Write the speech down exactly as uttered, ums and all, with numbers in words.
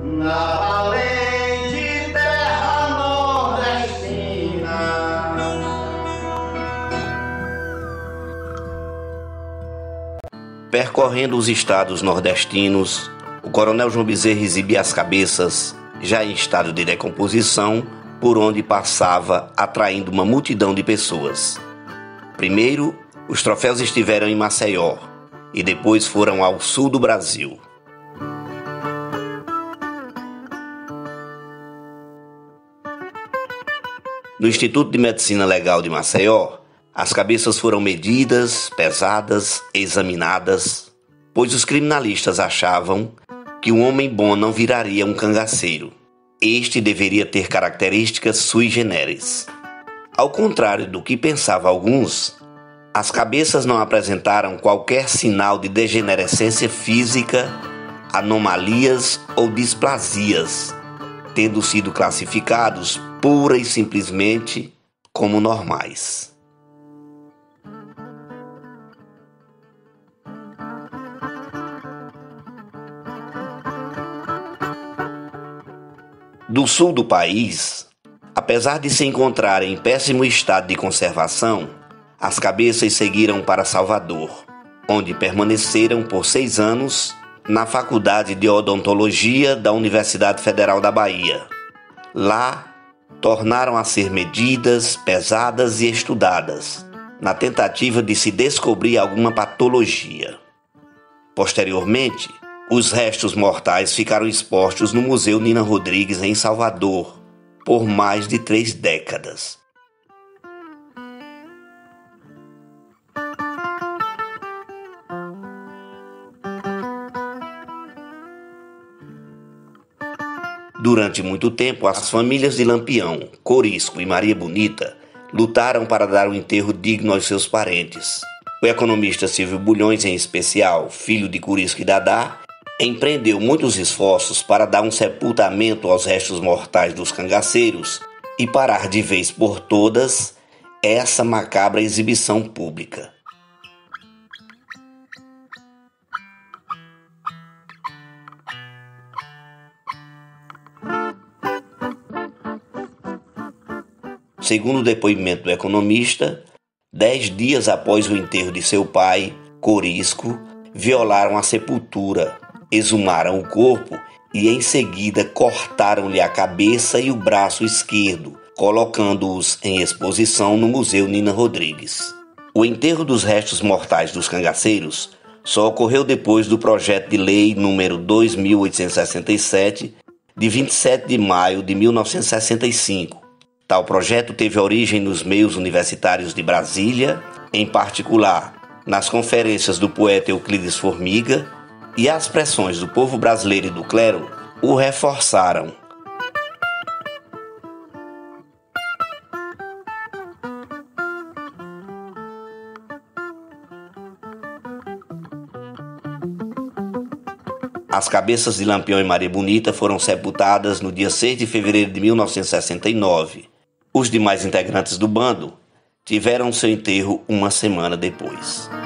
na valente terra nordestina. Percorrendo os estados nordestinos, o coronel João Bezerra exibia as cabeças, já em estado de decomposição, por onde passava, atraindo uma multidão de pessoas. Primeiro, os troféus estiveram em Maceió e depois foram ao sul do Brasil. No Instituto de Medicina Legal de Maceió, as cabeças foram medidas, pesadas, examinadas, pois os criminalistas achavam que um homem bom não viraria um cangaceiro. Este deveria ter características sui generis. Ao contrário do que pensavam alguns, as cabeças não apresentaram qualquer sinal de degenerescência física, anomalias ou displasias, tendo sido classificados pura e simplesmente como normais. Do sul do país, apesar de se encontrarem em péssimo estado de conservação, as cabeças seguiram para Salvador, onde permaneceram por seis anos na Faculdade de Odontologia da Universidade Federal da Bahia. Lá, tornaram a ser medidas, pesadas e estudadas, na tentativa de se descobrir alguma patologia. Posteriormente, os restos mortais ficaram expostos no Museu Nina Rodrigues, em Salvador, por mais de três décadas. Durante muito tempo, as famílias de Lampião, Corisco e Maria Bonita lutaram para dar um enterro digno aos seus parentes. O economista Silvio Bulhões, em especial, filho de Corisco e Dadá, empreendeu muitos esforços para dar um sepultamento aos restos mortais dos cangaceiros e parar de vez por todas essa macabra exibição pública. Segundo o depoimento do economista, dez dias após o enterro de seu pai, Corisco, violaram a sepultura, exumaram o corpo e em seguida cortaram-lhe a cabeça e o braço esquerdo, colocando-os em exposição no Museu Nina Rodrigues. O enterro dos restos mortais dos cangaceiros só ocorreu depois do projeto de lei número dois mil oitocentos e sessenta e sete, de vinte e sete de maio de mil novecentos e sessenta e cinco. Tal projeto teve origem nos meios universitários de Brasília, em particular nas conferências do poeta Euclides Formiga, e as pressões do povo brasileiro e do clero o reforçaram. As cabeças de Lampião e Maria Bonita foram sepultadas no dia seis de fevereiro de mil novecentos e sessenta e nove. Os demais integrantes do bando tiveram seu enterro uma semana depois.